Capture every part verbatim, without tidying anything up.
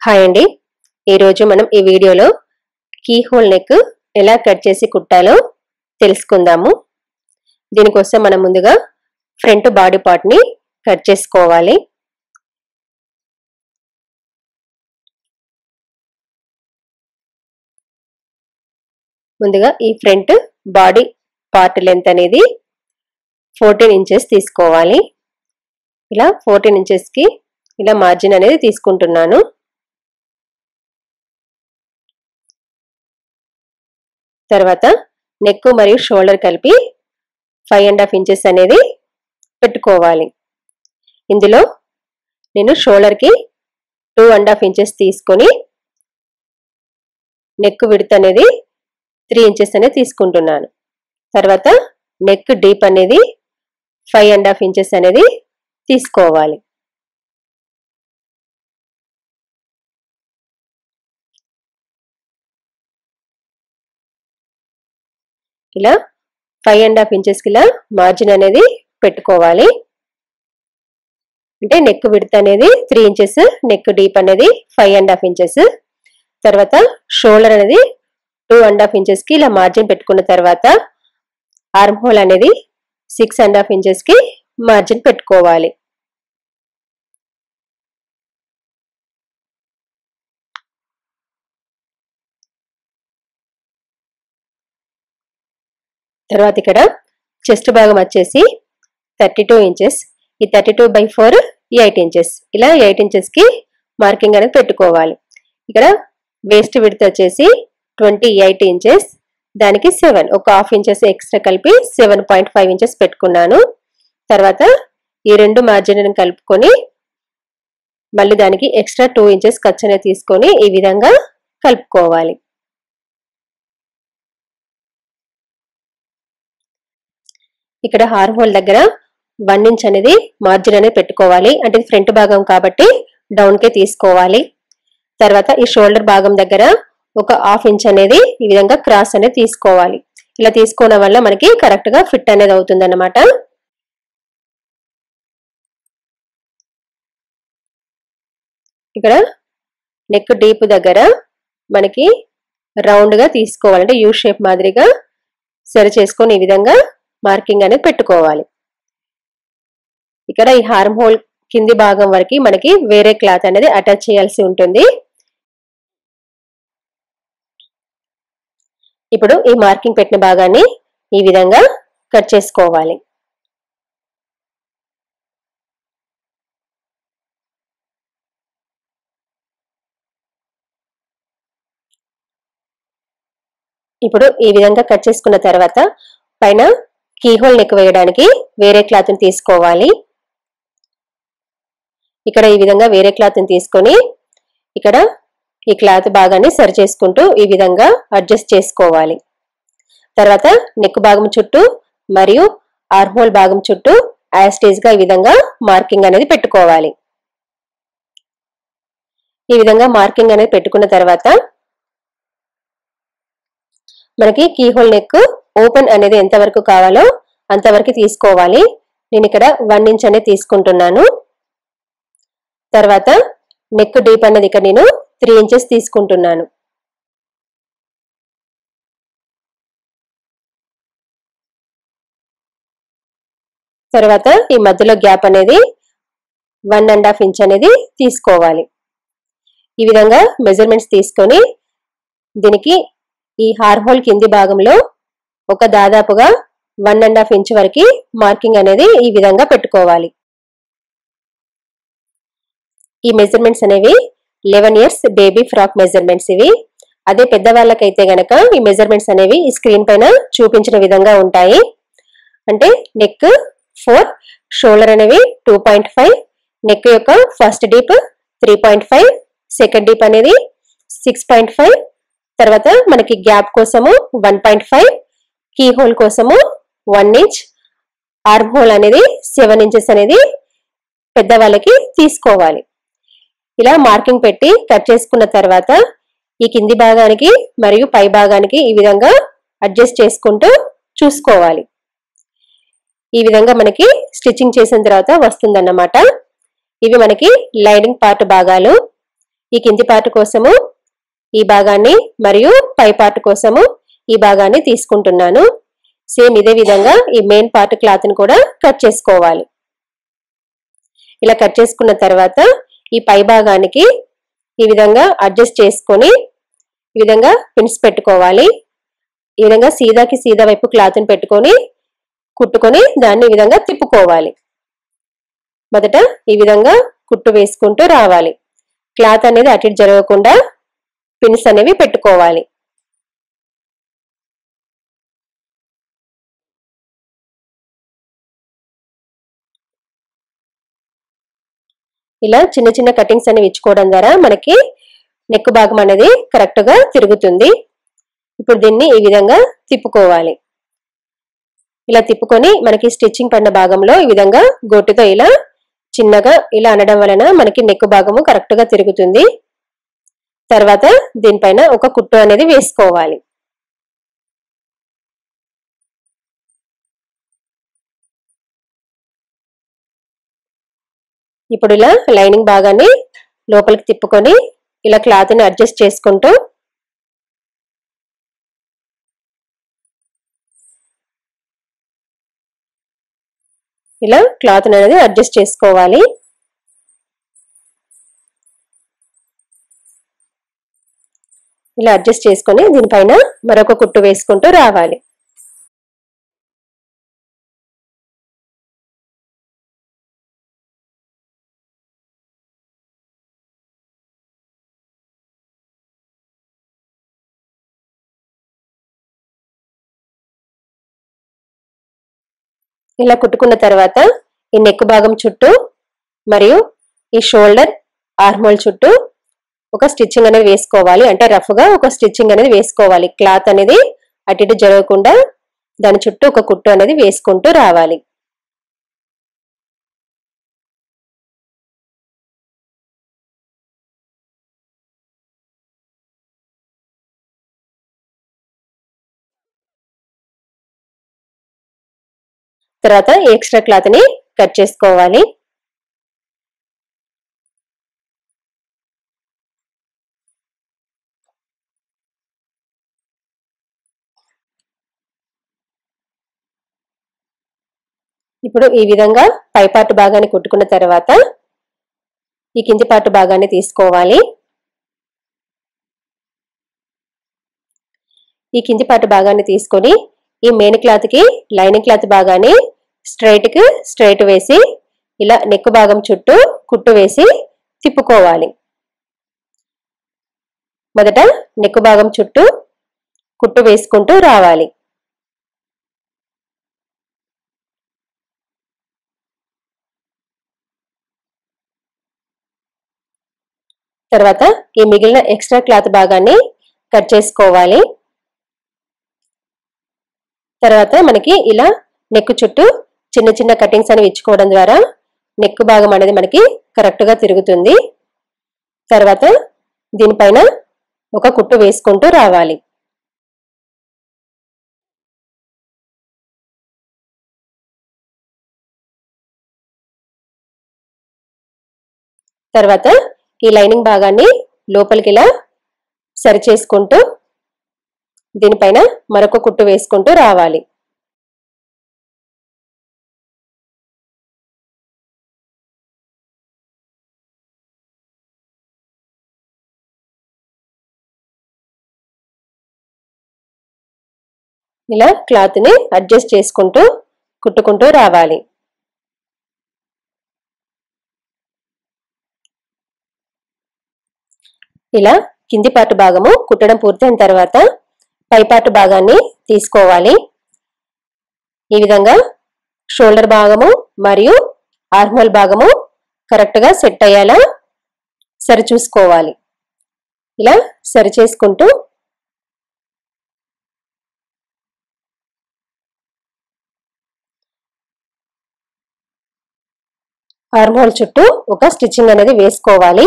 Hi అండి ఈ రోజు మనం ఈ వీడియోలో కీ హోల్ నెక్ ఎలా కట్ చేసి కుట్టాలో తెలుసుకుందాము। దీని కోసం మనం ముందుగా ఫ్రంట్ బాడీ పార్ట్ ని కట్ చేసుకోవాలి। ముందుగా ఈ ఫ్రంట్ బాడీ పార్ట్ లెంత్ అనేది పద్నాలుగు ఇంచెస్ తీసుకోవాలి। ఇలా పద్నాలుగు ఇంచెస్ కి ఇలా మార్జిన్ అనేది తీసుకుంటున్నాను। తర్వాత నెక్ మరియు షోల్డర్ కలిపి ఫైవ్ అండ్ హాఫ్ ఇంచెస్ అనేది పెట్టుకోవాలి। ఇందులో నేను షోల్డర్ కి టూ అండ్ హాఫ్ ఇంచెస్ తీసుకొని నెక్ విడ్త్ అనేది త్రీ ఇంచెస్ అనేది తీసుకుంటున్నాను। తర్వాత నెక్ డీప్ అనేది ఫైవ్ అండ్ హాఫ్ ఇంచెస్ అనేది తీసుకోవాలి। ఇలా ఫైవ్ అండ్ హాఫ్ ఇంచెస్ కి ఇలా మార్జిన్ అనేది పెట్టుకోవాలి। అంటే నెక్ విడ్త్ అనేది త్రీ ఇంచెస్, నెక్ డీప్ అనేది ఫైవ్ అండ్ హాఫ్ ఇంచెస్, తర్వాత షోల్డర్ అనేది టూ అండ్ హాఫ్ ఇంచెస్ కి ఇలా మార్జిన్ పెట్టుకున్న తర్వాత ఆర్మ్ హోల్ అనేది సిక్స్ అండ్ హాఫ్ ఇంచెస్ కి మార్జిన్ పెట్టుకోవాలి। తర్వాత ఇక్కడ చెస్ట్ భాగం వచ్చేసి థర్టీ టూ ఇంచెస్, ఈ thirty two by four eight inches, ఇలా ఎయిట్ ఇంచెస్ కి మార్కింగ్ అనేది పెట్టుకోవాలి। ఇక్కడ వేస్ట్ విడ్త్ వచ్చేసి ట్వంటీ ఎయిట్ ఇంచెస్, దానికి సెవెన్ ఒక హాఫ్ ఇంచెస్ ఎక్స్ట్రా కలిపి సెవెన్ పాయింట్ ఫైవ్ ఇంచెస్ పెట్టుకున్నాను। తర్వాత ఈ రెండు మార్జిన్ కలుపుకొని మళ్ళీ దానికి ఎక్స్ట్రా టూ ఇంచెస్ ఖర్చు అనేది తీసుకొని ఈ విధంగా కలుపుకోవాలి। ఇక్కడ హార్మ్ హోల్ దగ్గర వన్ ఇంచ్ అనేది మార్జిన్ అనేది పెట్టుకోవాలి। అంటే ఫ్రంట్ భాగం కాబట్టి డౌన్ కే తీసుకోవాలి। తర్వాత ఈ షోల్డర్ భాగం దగ్గర ఒక హాఫ్ ఇంచ్ అనేది ఈ విధంగా క్రాస్ అనేది తీసుకోవాలి। ఇలా తీసుకోవడం వల్ల మనకి కరెక్ట్ గా ఫిట్ అనేది అవుతుంది అన్నమాట। ఇక్కడ నెక్ డీప్ దగ్గర మనకి రౌండ్ గా తీసుకోవాలి, అంటే యూ షేప్ మాదిరిగా సరి చేసుకొని ఈ విధంగా మార్కింగ్ అనేది పెట్టుకోవాలి। ఇక్కడ ఈ హార్మ్ హోల్ కింది భాగం వరకు మనకి వేరే క్లాత్ అనేది అటాచ్ చేయాల్సి ఉంటుంది। ఇప్పుడు ఈ మార్కింగ్ పెట్టిన భాగాన్ని ఈ విధంగా కట్ చేసుకోవాలి। ఇప్పుడు ఈ విధంగా కట్ చేసుకున్న తర్వాత పైన కీ హోల్ నెక్ వేయడానికి వేరే క్లాత్ ని తీసుకోవాలి। ఇక్కడ ఈ విధంగా వేరే క్లాత్ ని తీసుకొని ఇక్కడ ఈ క్లాత్ భాగాన్ని సరి చేసుకుంటూ ఈ విధంగా అడ్జస్ట్ చేసుకోవాలి। తర్వాత నెక్ భాగం చుట్టూ మరియు ఆర్మ్ హోల్ భాగం చుట్టూ యాస్టీజ్ గా ఈ విధంగా మార్కింగ్ అనేది పెట్టుకోవాలి। ఈ విధంగా మార్కింగ్ అనేది పెట్టుకున్న తర్వాత మనకి కీ హోల్ నెక్ ఓపెన్ అనేది ఎంత వరకు కావాలో అంతవరకు తీసుకోవాలి। నేను ఇక్కడ వన్ ఇంచ్ అనేది తీసుకుంటున్నాను। తర్వాత నెక్ డీప్ అనేది ఇక్కడ నేను త్రీ ఇంచెస్ తీసుకుంటున్నాను। తర్వాత ఈ మధ్యలో గ్యాప్ అనేది వన్ అండ్ హాఫ్ ఇంచ్ అనేది తీసుకోవాలి। ఈ విధంగా మెజర్మెంట్స్ తీసుకొని దీనికి ఈ హార్మ్ హోల్ కింది భాగంలో ఒక దాదాపుగా వన్ అండ్ హాఫ్ ఇంచ్ వరకు మార్కింగ్ అనేది ఈ విధంగా పెట్టుకోవాలి। ఈ మెజర్మెంట్స్ అనేవి eleven years baby frock measurements ఇవి। అదే పెద్దవాళ్ళకైతే గనక ఈ మెజర్మెంట్స్ అనేవి ఈ స్క్రీన్ పైన చూపించిన విధంగా ఉంటాయి। అంటే నెక్ ఫోర్, షోల్డర్ అనేవి టూ పాయింట్ ఫైవ్, నెక్ యొక్క first deep three point five, second deep అనేది సిక్స్ పాయింట్ ఫైవ్, తర్వాత మనకి గ్యాప్ కోసము one point five, key hole కోసము వన్ ఇంచ్, ఆర్మ్ హోల్ అనేది సెవెన్ ఇంచెస్ అనేది పెద్దవాళ్ళకి తీసుకోవాలి। ఇలా మార్కింగ్ పెట్టి కట్ చేసుకున్న తర్వాత ఈ కింది భాగానికి మరియు పై భాగానికి ఈ విధంగా అడ్జస్ట్ చేసుకుంటూ చూసుకోవాలి। ఈ విధంగా మనకి స్టిచ్చింగ్ చేసిన తర్వాత వస్తుందన్నమాట। ఇవి మనకి లైనింగ్ పార్ట్ భాగాలు। ఈ కింది పార్ట్ కోసము ఈ భాగాన్ని మరియు పై పార్ట్ కోసము ఈ భాగాన్ని తీసుకుంటున్నాను. సేమ్ ఇదే విధంగా ఈ మెయిన్ పార్ట్ క్లాత్ ని కూడా కట్ చేసుకోవాలి. ఇలా కట్ చేసుకున్న తర్వాత ఈ పై భాగానికి ఈ విధంగా అడ్జస్ట్ చేసుకొని ఈ విధంగా పిన్స్ పెట్టుకోవాలి. ఈ విధంగా సీదాకి సీదా వైపు క్లాత్ ని పెట్టుకొని కుట్టుకొని దాన్ని ఈ విధంగా తిప్పుకోవాలి. మొదట ఈ విధంగా కుట్టు వేసుకుంటూ రావాలి. క్లాత్ అనేది అటు ఇటు జరగకుండా పిన్స్ అనేవి పెట్టుకోవాలి. ఇలా చిన్న చిన్న కటింగ్స్ అనేవి ఇచ్చుకోవడం ద్వారా మనకి నెక్ భాగం అనేది కరెక్ట్ గా తిరుగుతుంది. ఇప్పుడు దీన్ని ఈ విధంగా తిప్పుకోవాలి. ఇలా తిప్పుకొని మనకి స్టిచ్చింగ్ పడిన భాగంలో ఈ విధంగా గోటితో ఇలా చిన్నగా ఇలా అనడం వలన మనకి నెక్ భాగము కరెక్ట్ గా తిరుగుతుంది. తర్వాత దీనిపైన ఒక కుట్టు అనేది వేసుకోవాలి. ఇప్పుడు ఇలా లైనింగ్ భాగాన్ని లోపలికి తిప్పుకొని ఇలా క్లాత్ ని అడ్జస్ట్ చేసుకుంటూ ఇలా క్లాత్ అనేది అడ్జస్ట్ చేసుకోవాలి. ఇలా అడ్జస్ట్ చేసుకొని దీనిపైన మరొక కుట్టు వేసుకుంటూ రావాలి. ఇలా కుట్టుకున్న తర్వాత ఈ నెక్ భాగం చుట్టూ మరియు ఈ షోల్డర్ ఆర్మ్ చుట్టూ ఒక స్టిచ్చింగ్ అనేది వేసుకోవాలి. అంటే రఫ్ గా ఒక స్టిచ్చింగ్ అనేది వేసుకోవాలి. క్లాత్ అనేది అటు ఇటు జరగకుండా దాని చుట్టూ ఒక కుట్టు అనేది వేసుకుంటూ రావాలి. తర్వాత ఎక్స్ట్రా క్లాత్ ని కట్ చేసుకోవాలి. ఇప్పుడు ఈ విధంగా పై పార్ట్ భాగాన్ని కుట్టుకున్న తర్వాత ఈ కింది పార్ట్ భాగాన్ని తీసుకోవాలి. ఈ కింది పార్ట్ భాగాన్ని తీసుకొని ఈ మెయిన్ క్లాత్ కి లైనింగ్ క్లాత్ భాగాన్ని స్ట్రైట్ కి స్ట్రైట్ వేసి ఇలా నెక్ భాగం చుట్టూ కుట్టు వేసి తిప్పుకోవాలి. మొదట నెక్ భాగం చుట్టూ కుట్టు వేసుకుంటూ రావాలి. తర్వాత ఈ మిగిలిన ఎక్స్ట్రా క్లాత్ భాగాన్ని కట్ చేసుకోవాలి. తర్వాత మనకి ఇలా నెక్ చుట్టూ చిన్న చిన్న కటింగ్స్ అనేవి ఇచ్చుకోవడం ద్వారా నెక్ భాగం అనేది మనకి కరెక్ట్ గా తిరుగుతుంది. తర్వాత దీనిపైన ఒక కుట్టు వేసుకుంటూ రావాలి. తర్వాత ఈ లైనింగ్ భాగాన్ని లోపలికి ఇలా సరి చేసుకుంటూ దీనిపైన మరొక కుట్టు వేసుకుంటూ రావాలి. ఇలా క్లాత్ ని అడ్జస్ట్ చేసుకుంటూ కుట్టుకుంటూ రావాలి. ఇలా కింది పార్ట్ భాగము కుట్టడం పూర్తయిన తర్వాత పై పార్ట్ భాగాన్ని తీసుకోవాలి. ఈ విధంగా షోల్డర్ భాగము మరియు ఆర్మ్ భాగము కరెక్ట్ గా సెట్ అయ్యేలా సరి చూసుకోవాలి. ఇలా సరి చేసుకుంటూ ఆర్మ్ హోల్ చుట్టూ ఒక స్టిచ్చింగ్ అనేది వేసుకోవాలి.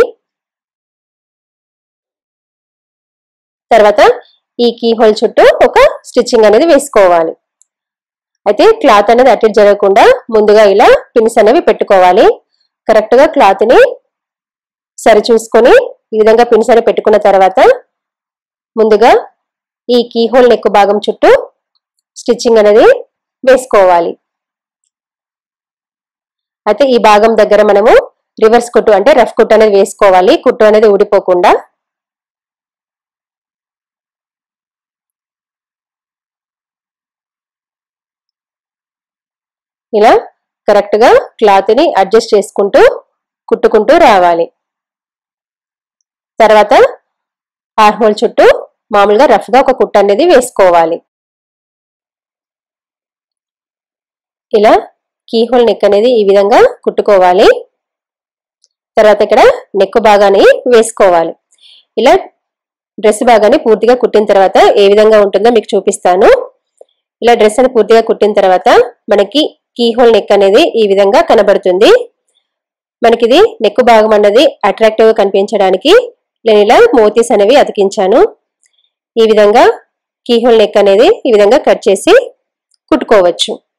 తర్వాత ఈ కీ హోల్ చుట్టూ ఒక స్టిచ్చింగ్ అనేది వేసుకోవాలి. అయితే క్లాత్ అనేది అటు ఇటు జరగకుండా ముందుగా ఇలా పిన్స్ అనేవి పెట్టుకోవాలి. కరెక్ట్ గా క్లాత్ ని సరి చూసుకొని ఈ విధంగా పిన్స్ అని పెట్టుకున్న తర్వాత ముందుగా ఈ కీ హోల్ నెక్ భాగం చుట్టూ స్టిచ్చింగ్ అనేది వేసుకోవాలి. అయితే ఈ భాగం దగ్గర మనము రివర్స్ కుట్టు అంటే రఫ్ కుట్టు అనేది వేసుకోవాలి, కుట్టు అనేది ఊడిపోకుండా. ఇలా కరెక్ట్ గా క్లాత్ ని అడ్జస్ట్ చేసుకుంటూ కుట్టుకుంటూ రావాలి. తర్వాత ఆర్మ్ హోల్ చుట్టూ మామూలుగా రఫ్ గా ఒక కుట్టు అనేది వేసుకోవాలి. ఇలా కీ హోల్ నెక్ అనేది ఈ విధంగా కుట్టుకోవాలి. తర్వాత ఇక్కడ నెక్ భాగాన్ని వేసుకోవాలి. ఇలా డ్రెస్ భాగాన్ని పూర్తిగా కుట్టిన తర్వాత ఏ విధంగా ఉంటుందో మీకు చూపిస్తాను. ఇలా డ్రెస్ అని పూర్తిగా కుట్టిన తర్వాత మనకి కీ హోల్ నెక్ అనేది ఈ విధంగా కనబడుతుంది. మనకి ఇది నెక్ భాగం అన్నది అట్రాక్టివ్ గా కనిపించడానికి నేను ఇలా మోతీస్ అనేవి అతికించాను. ఈ విధంగా కీ హోల్ నెక్ అనేది ఈ విధంగా కట్ చేసి కుట్టుకోవచ్చు.